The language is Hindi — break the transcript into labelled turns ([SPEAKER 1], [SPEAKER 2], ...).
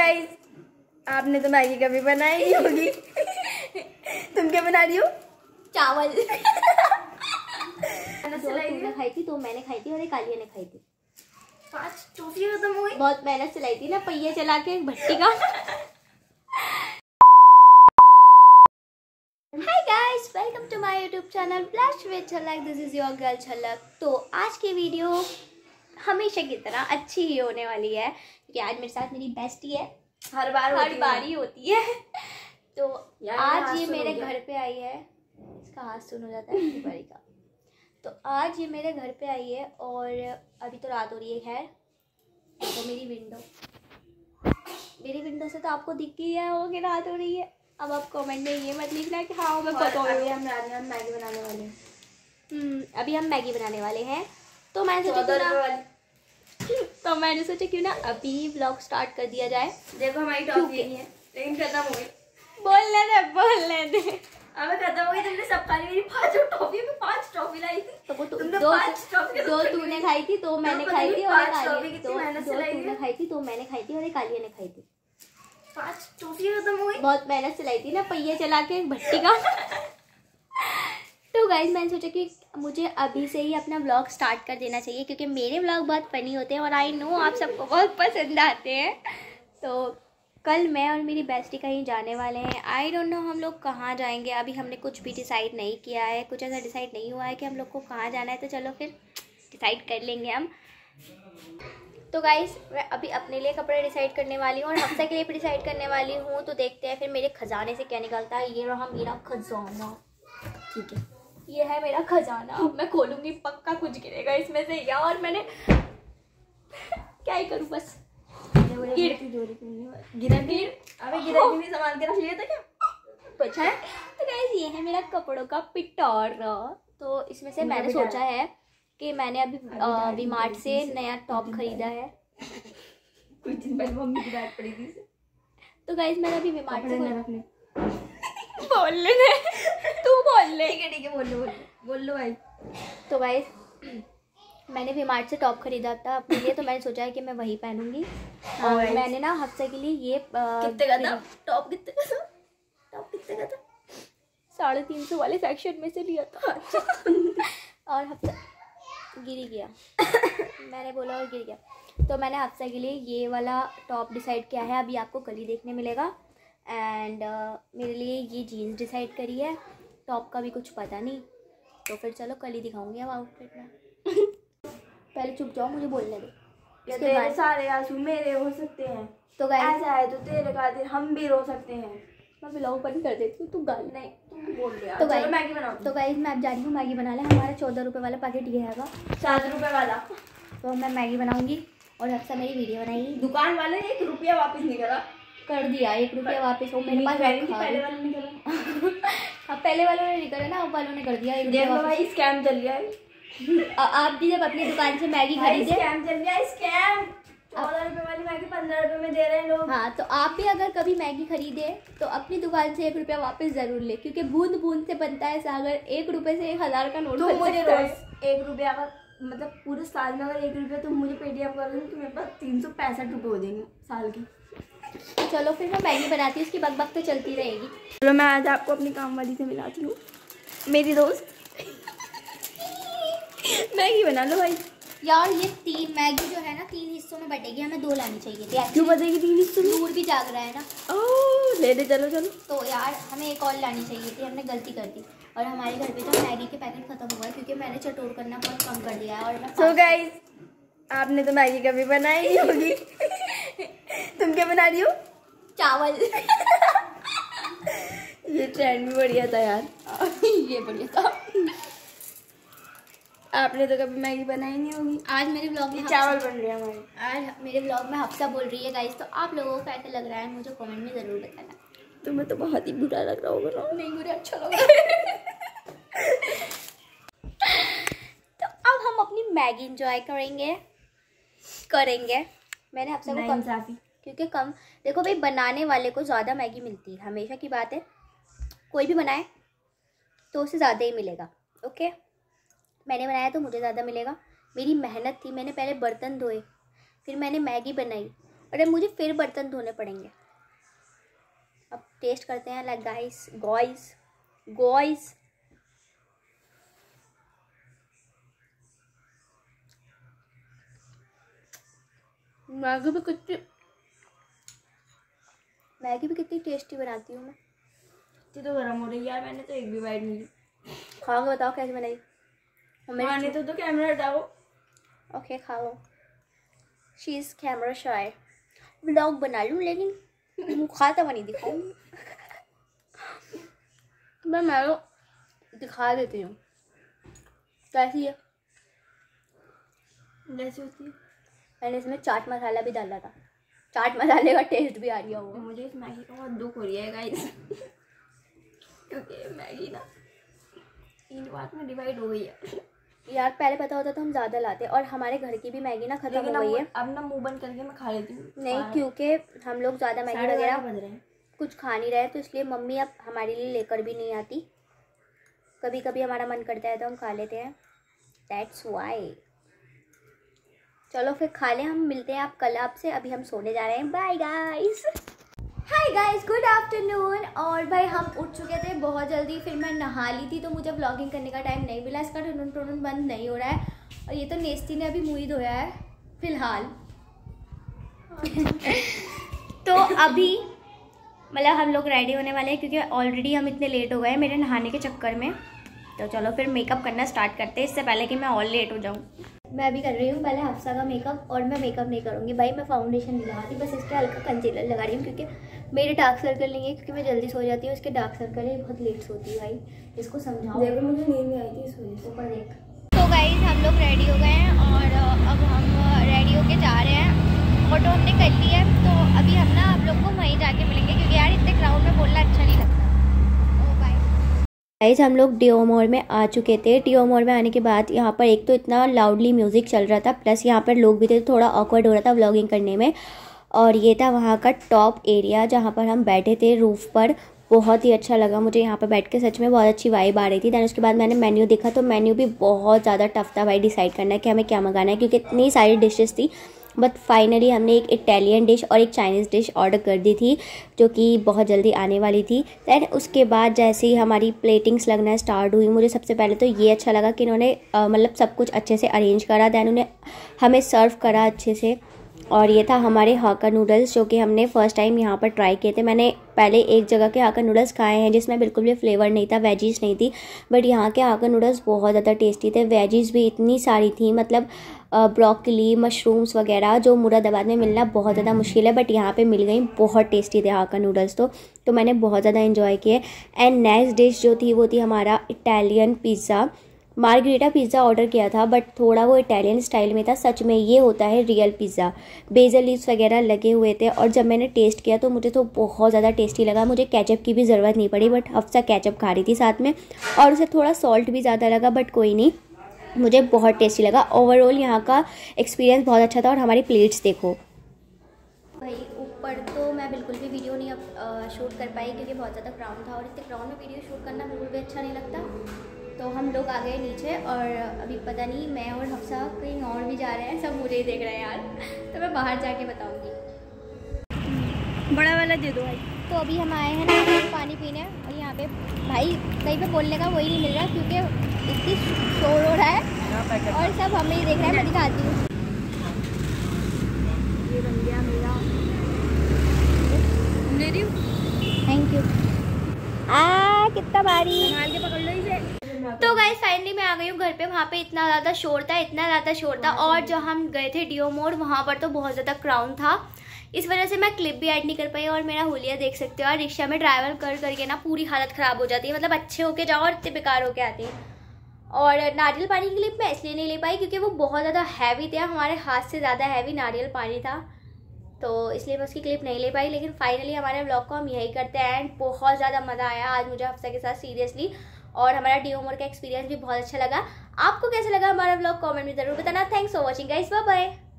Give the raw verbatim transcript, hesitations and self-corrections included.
[SPEAKER 1] गाइस, आपने तो मैगी कभी बनाई नहीं होगी। तुम क्या बना रही हो?
[SPEAKER 2] चावल। तूने खाई थी, तो मैंने खाई थी और एक आलिया ने खाई थी।
[SPEAKER 1] पांच टॉफी खत्म हो गई।
[SPEAKER 2] बहुत मेहनत से लाई थी ना, पहिए चला के भट्टी का। Hi guys, welcome to my YouTube channel blushed with Jhalak. This is your girl Jhalak. तो आज की वीडियो हमेशा की तरह अच्छी ही होने वाली है, क्योंकि आज मेरे साथ मेरी बेस्टी है।
[SPEAKER 1] हर बार
[SPEAKER 2] हर बार ही होती है। तो आज ये मेरे घर पे आई है। इसका हाथ सुन हो जाता है बारी का। तो आज ये मेरे घर पे आई है और अभी तो रात हो रही है। खैर, तो मेरी विंडो मेरी विंडो से तो आपको दिख ही है वो कि रात हो रही है। अब आप कमेंट में ये मत लिखना कि हाँ मैं पता हो रही है।
[SPEAKER 1] हम हम मैगी बनाने वाले हैं।
[SPEAKER 2] हम्म अभी हम मैगी बनाने वाले हैं। तो मैंने सोचा क्यों ना तो मैंने सोचा क्यों ना अभी व्लॉग स्टार्ट कर दिया जाए।
[SPEAKER 1] देखो हमारी टॉफी नहीं है, लेकिन खत्म हो गई।
[SPEAKER 2] बोलने दे बोलने दे
[SPEAKER 1] अब खत्म हो गई। तुमने सब खा ली। मेरी पांच टॉफी में पांच टॉफी लाई थी।
[SPEAKER 2] तो वो तु,
[SPEAKER 1] तुमने
[SPEAKER 2] दो
[SPEAKER 1] पांच टॉफी
[SPEAKER 2] दो तूने खाई थी, तो मैंने खाई थी और एक आलिया दो तूने खाई थी, तो मैंने खाई थी और एक आलिया ने खाई थी।
[SPEAKER 1] पांच टॉफी खत्म हो गई।
[SPEAKER 2] बहुत मेहनत से लाई थी ना, पहिए चला के भट्टी का। तो गाइस, मैंने सोचा कि मुझे अभी से ही अपना व्लॉग स्टार्ट कर देना चाहिए, क्योंकि मेरे व्लॉग बहुत फनी होते हैं और आई नो आप सबको बहुत पसंद आते हैं। तो कल मैं और मेरी बेस्टी कहीं जाने वाले हैं। आई डोंट नो हम लोग कहाँ जाएंगे। अभी हमने कुछ भी डिसाइड नहीं किया है, कुछ ऐसा डिसाइड नहीं हुआ है कि हम लोग को कहाँ जाना है। तो चलो फिर डिसाइड कर लेंगे हम। तो गाइस, मैं अभी अपने लिए कपड़े डिसाइड करने वाली हूँ और हफ्ते के लिए भी डिसाइड करने वाली हूँ। तो देखते हैं फिर मेरे खजाने से क्या निकलता है। ये रहा मेरा खजाना। ठीक है, ये है मेरा खजाना। अब मैं खोलूंगी, पक्का कुछ गिरेगा इसमें से यार। मैंने क्या ही करूँ, बस गिर गिरा गिर
[SPEAKER 1] अबे गिरा नहीं, सामान के रख लिया था क्या?
[SPEAKER 2] अच्छा है। तो गाइस, ये है मेरा कपड़ों का पिटोरा। तो इसमें से मैंने सोचा है कि मैंने अभी वी मार्ट से नया टॉप खरीदा है।
[SPEAKER 1] कुछ दिन पहले मम्मी की डांट पड़ी थी।
[SPEAKER 2] तो गाइस, मैंने अभी वी मार्ट से
[SPEAKER 1] बोल ले
[SPEAKER 2] तू बोल ले।
[SPEAKER 1] ठीक है ठीक है, बोल लो बोल लो बोल लो भाई।
[SPEAKER 2] तो गाइस, मैंने वी मार्ट से टॉप खरीदा था अपने लिए, तो मैंने सोचा है कि मैं वही पहनूंगी। और मैंने ना हफ्ते के लिए ये
[SPEAKER 1] कितने का था टॉप? कितने का था टॉप? कितने का था?
[SPEAKER 2] साढ़े तीन सौ वाले सेक्शन में से लिया था। और हफ्ता गिर ही गया। मैंने बोला और गिर गया। तो मैंने हफ्ते के लिए ये वाला टॉप डिसाइड किया है। अभी आपको कल ही देखने मिलेगा। एंड uh, मेरे लिए ये जीन्स डिसाइड करी है। टॉप का भी कुछ पता नहीं, तो फिर चलो कल ही दिखाऊंगी अब आउटफिट में। पहले चुप जाओ, मुझे बोलने दो।
[SPEAKER 1] इसके बाद सारे आंसू मेरे हो सकते हैं।
[SPEAKER 2] तो गाइस,
[SPEAKER 1] ऐसा है तो तेरे खातिर हम भी रो सकते हैं।
[SPEAKER 2] मैं व्लॉग बंद कर देती हूँ, तू गाल
[SPEAKER 1] नहीं तुम बोल रहे।
[SPEAKER 2] तो
[SPEAKER 1] चलो मैगी बनाओ।
[SPEAKER 2] तो गाइस, मैं अब जा रही हूँ मैगी बनाने। हमारा चौदह रुपये वाला पैकेट ये हैगा,
[SPEAKER 1] सात रुपए वाला।
[SPEAKER 2] तो मैं मैगी बनाऊंगी और अब मेरी वीडियो बनाएगी।
[SPEAKER 1] दुकान वाले ने एक रुपया वापस नहीं करा।
[SPEAKER 2] कर दिया एक रुपया वापस। वो मेरे पास
[SPEAKER 1] पहले वालों ने करा।
[SPEAKER 2] अब पहले वालों ने नहीं करा ना, अब वालों ने कर दिया एक रुपया वापस।
[SPEAKER 1] भाई स्कैम चल गया है।
[SPEAKER 2] आप भी जब अपनी दुकान से मैगी खरीदे,
[SPEAKER 1] स्कैम चल गया स्कैम। चौदह रुपए वाली मैगी पंद्रह रुपए में दे रहे हैं लोग।
[SPEAKER 2] हाँ, तो आप भी अगर कभी मैगी खरीदे तो अपनी दुकान से एक रुपया वापस जरूर ले, क्योंकि बूंद बूंद से बनता है सागर। एक रुपए से एक हजार का नोट
[SPEAKER 1] तो मुझे रोज एक रुपया का मतलब पूरे साल में अगर एक रुपया तुम मुझे पेटीएम कर दो तो मेरे पास तीन सौ पैंसठ रुपये हो जाएंगे साल के।
[SPEAKER 2] तो चलो फिर मैं मैगी बनाती हूँ, उसकी बक बक तो चलती रहेगी।
[SPEAKER 1] चलो मैं आज आपको अपनी काम वाली से मिलाती हूँ, मेरी दोस्त। मैगी बना लो भाई।
[SPEAKER 2] यार, ये तीन मैगी जो है ना तीन हिस्सों में बटेगी, हमें दो लानी चाहिए थी।
[SPEAKER 1] क्यों बटेगी तीन हिस्सों में?
[SPEAKER 2] दूर भी जाग रहा है ना।
[SPEAKER 1] ओह ले दे, चलो चलो।
[SPEAKER 2] तो यार, हमें एक और लानी चाहिए थी, हमने गलती कर दी। और हमारे घर पे जो मैगी के पैकेट खत्म हुआ है, क्योंकि मैंने चटोर करना बहुत कम कर दिया है। और
[SPEAKER 1] सो गाइस, आपने तो मैगी कभी बनाई नहीं होगी। तुम क्या बना रही हो?
[SPEAKER 2] चावल।
[SPEAKER 1] ये ट्रेंड भी बढ़िया था यार।
[SPEAKER 2] ये बढ़िया था।
[SPEAKER 1] आपने तो कभी मैगी बनाई नहीं होगी।
[SPEAKER 2] आज मेरे ब्लॉग में
[SPEAKER 1] चावल बन रहे हैं हमारे।
[SPEAKER 2] आज मेरे ब्लॉग में हफ्सा बोल रही है गाइस। तो आप लोगों को कैसे लग रहा है मुझे कमेंट में ज़रूर बताना।
[SPEAKER 1] तुम्हें तो बहुत ही बुरा लग रहा होगा ना?
[SPEAKER 2] नहीं, मुझे अच्छा लग रहा है। तो अब हम अपनी मैगी इंजॉय करेंगे करेंगे मैंने हफ्सा को कम
[SPEAKER 1] इंसाफी,
[SPEAKER 2] क्योंकि कम देखो भाई, बनाने वाले को ज़्यादा मैगी मिलती है। हमेशा की बात है, कोई भी बनाए तो उसे ज़्यादा ही मिलेगा। ओके, मैंने बनाया तो मुझे ज़्यादा मिलेगा। मेरी मेहनत थी, मैंने पहले बर्तन धोए, फिर मैंने मैगी बनाई अरे मुझे फिर बर्तन धोने पड़ेंगे। अब टेस्ट करते हैं। Like guys guys guys Maggi भी कितनी मैगी भी कितनी टेस्टी बनाती हूँ मैं।
[SPEAKER 1] इतनी तो गर्म हो रही है यार, मैंने तो एक भी बाइट नहीं ली।
[SPEAKER 2] खाओगे बताओ कैसे बनाई?
[SPEAKER 1] मैंने तो, तो कैमरा हटाओ।
[SPEAKER 2] ओके खा लो। She is camera shy. Vlog बना लूँ लेकिन मुँह खाता हुआ नहीं दिखाऊंगी। मैं मैं दिखा देती हूँ कैसी है।
[SPEAKER 1] जैसी होती है।
[SPEAKER 2] मैंने इसमें चाट मसाला भी डाला था, चाट मसाले का टेस्ट भी आ रहा होगा।
[SPEAKER 1] मुझे इस मैगी का बहुत दुख हो रही है गाइस क्योंकि मैगी ना तीन पार्ट में डिवाइड हो गई है
[SPEAKER 2] यार। पहले पता होता तो हम ज़्यादा लाते, और हमारे घर की भी मैगी ना खत्म हो गई है।
[SPEAKER 1] अब ना मुंह बंद करके मैं खा लेती हूँ।
[SPEAKER 2] नहीं क्योंकि हम लोग ज़्यादा मैगी वगैरह
[SPEAKER 1] बज रहे हैं,
[SPEAKER 2] कुछ खा नहीं रहे, तो इसलिए मम्मी अब हमारे लिए लेकर भी नहीं आती। कभी कभी हमारा मन करता है तो हम खा लेते हैं, दैट्स वाई। चलो फिर खा लें, हम मिलते हैं आप कल आपसे। अभी हम सोने जा रहे हैं। Bye guys. Hi guys, good afternoon. और भाई हम उठ चुके थे बहुत जल्दी, फिर मैं नहा ली थी तो मुझे व्लॉगिंग करने का टाइम नहीं मिला। इसका टुन टुन बंद नहीं हो रहा है, और ये तो नेस्ती ने अभी मुँह ही धोया है फिलहाल तो अभी मतलब हम लोग रेडी होने वाले हैं क्योंकि ऑलरेडी हम इतने लेट हो गए हैं मेरे नहाने के चक्कर में। तो चलो फिर मेकअप करना स्टार्ट करते हैं, इससे पहले कि मैं और लेट हो जाऊँ। मैं अभी कर रही हूँ पहले हफ्सा का मेकअप, और मैं मेकअप नहीं करूँगी भाई, मैं फाउंडेशन नहीं लगाती, बस इसके हल्का कंसीलर लगा रही हूँ क्योंकि मेरे डार्क सर्कल नहीं है, क्योंकि मैं जल्दी सो जाती हूँ। इसके डार्क सर्कल है, बहुत लेट सोती है भाई, इसको समझाओ।
[SPEAKER 1] देखो मुझे नींद नहीं आई थी इस वजह से।
[SPEAKER 2] ऊपर देख। तो गाइस हम लोग रेडी हो गए हैं और अब हम रेडी होके जा रहे हैं। फोटो हमने कर ली है, तो अभी हम ना आप लोग को वहीं जाके मिलेंगे क्योंकि यार इतने क्राउड में बोलना अच्छा नहीं लगता। गाइस हम लोग डिओ मॉल में आ चुके थे। डिओ मॉल में आने के बाद यहाँ पर एक तो इतना लाउडली म्यूज़िक चल रहा था, प्लस यहाँ पर लोग भी थे, थोड़ा ऑकवर्ड हो रहा था व्लॉगिंग करने में। और ये था वहाँ का टॉप एरिया जहाँ पर हम बैठे थे रूफ़ पर। बहुत ही अच्छा लगा मुझे यहाँ पर बैठ के, सच में बहुत अच्छी वाइब आ रही थी। दैन उसके बाद मैंने मेन्यू देखा तो मेन्यू भी बहुत ज़्यादा टफ था भाई डिसाइड करना कि हमें क्या मंगाना है, क्योंकि इतनी सारी डिशेस थी। बट फाइनली हमने एक इटालियन डिश और एक चाइनीज़ डिश ऑर्डर कर दी थी जो कि बहुत jल्दी आने वाली थी। दैन उसके बाद जैसे ही हमारी प्लेटिंग्स लगना स्टार्ट हुई, मुझे सबसे पहले तो ये अच्छा लगा कि इन्होंने मतलब सब कुछ अच्छे से अरेंज करा। दैन उन्हें हमें सर्व करा अच्छे से। और ये था हमारे हाक्का नूडल्स जो कि हमने फ़र्स्ट टाइम यहाँ पर ट्राई किए थे। मैंने पहले एक जगह के हाक्का नूडल्स खाए हैं जिसमें बिल्कुल भी फ्लेवर नहीं था, वेजीज नहीं थी, बट यहाँ के हाक्का नूडल्स बहुत ज़्यादा टेस्टी थे। वेजीज भी इतनी सारी थी, मतलब ब्रोकली, मशरूम्स वगैरह जो मुरादाबाद में मिलना बहुत ज़्यादा मुश्किल है, बट यहाँ पे मिल गई। बहुत टेस्टी थे हाक्का नूडल्स तो तो मैंने बहुत ज़्यादा इन्जॉय किए। एंड नेक्स्ट डिश जो थी वो थी हमारा Italian pizza. Margherita pizza order किया था बट थोड़ा वो इटालियन स्टाइल में था। सच में ये होता है रियल पिज़्ज़ा, बेसल लीव्स वगैरह लगे हुए थे। और जब मैंने टेस्ट किया तो मुझे तो बहुत ज़्यादा टेस्टी लगा। मुझे केचप की भी ज़रूरत नहीं पड़ी, बट हफ्सा केचप खा रही थी साथ में, और उसे थोड़ा सॉल्ट भी ज़्यादा लगा, बट कोई नहीं, मुझे बहुत टेस्टी लगा। ओवरऑल यहाँ का एक्सपीरियंस बहुत अच्छा था। और हमारी प्लेट्स देखो भाई, ऊपर तो मैं बिल्कुल भी वीडियो नहीं अब शूट कर पाई क्योंकि बहुत ज़्यादा क्राउड था, और इतने क्राउड में वीडियो शूट करना बिल्कुल भी अच्छा नहीं लगता। तो हम लोग आ गए नीचे, और अभी पता नहीं मैं और हफ्सा कहीं और भी जा रहे हैं, सब मुझे ही देख रहे हैं यार, तो मैं बाहर जाके बताऊंगी।
[SPEAKER 1] बड़ा वाला दे दो भाई।
[SPEAKER 2] तो अभी हम आए हैं ना पानी पीने, और यहाँ पे भाई कहीं पे बोलने का वही नहीं मिल रहा क्योंकि इतनी शोर हो रहा है और सब हमें ही देख रहे हैं। मैं दिखाती हूँ,
[SPEAKER 1] ये बन गया मेरा। दे रही हूँ,
[SPEAKER 2] थैंक यू। आ कितना भारी,
[SPEAKER 1] संभाल के पकड़ लो इसे।
[SPEAKER 2] तो गाइस फाइनली मैं आ गई हूँ घर पे। वहाँ पे इतना ज़्यादा शोर था, इतना ज़्यादा शोर था, और जब हम गए थे डिओ मोड वहाँ पर तो बहुत ज़्यादा क्राउड था। इस वजह से मैं क्लिप भी ऐड नहीं कर पाई। और मेरा होलिया देख सकते हो, और रिक्शा में ट्रैवल कर करके ना पूरी हालत ख़राब हो जाती है, मतलब अच्छे होके जाओ और इतने बेकार होके आते हैं। और नारियल पानी की क्लिप मैं इसलिए नहीं ले पाई क्योंकि वो बहुत ज़्यादा हैवी थे, हमारे हाथ से ज़्यादा हैवी नारियल पानी था, तो इसलिए मैं उसकी क्लिप नहीं ले पाई। लेकिन फाइनली हमारे व्लॉग को हम यही करते हैं एंड बहुत ज़्यादा मज़ा आया आज मुझे हफ्सा के साथ सीरियसली। और हमारा डिओ मोड का एक्सपीरियंस भी बहुत अच्छा लगा। आपको कैसा लगा हमारा व्लॉग कमेंट में ज़रूर बताना। Thanks for watching guys, bye bye.